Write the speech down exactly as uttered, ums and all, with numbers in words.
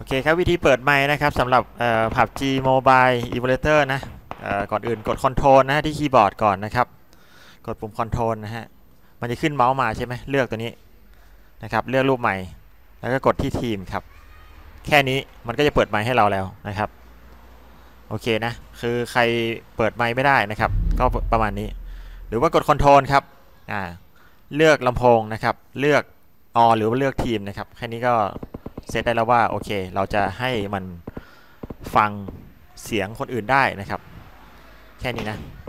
เคครับวิธีเปิดไมค์นะครับสำหรับเอ่อ พับจี Mobile Emulator นะเอ่อก่อนอื่นกด Control นะที่คีย์บอร์ดก่อนนะครับกดปุ่ม Control นะฮะมันจะขึ้นเมาส์มาใช่ไหมเลือกตัวนี้นะครับเลือกรูปใหม่แล้วก็กดที่ทีมครับแค่นี้มันก็จะเปิดไมค์ให้เราแล้วนะครับโอเคนะคือใครเปิดไมค์ไม่ได้นะครับก็ประมาณนี้หรือว่ากด Control ครับอ่าเลือกลำโพงนะครับเลือกออหรือว่าเลือกทีมนะครับแค่นี้ก็เซตได้แล้วว่าโอเคเราจะให้มันฟังเสียงคนอื่นได้นะครับแค่นี้นะ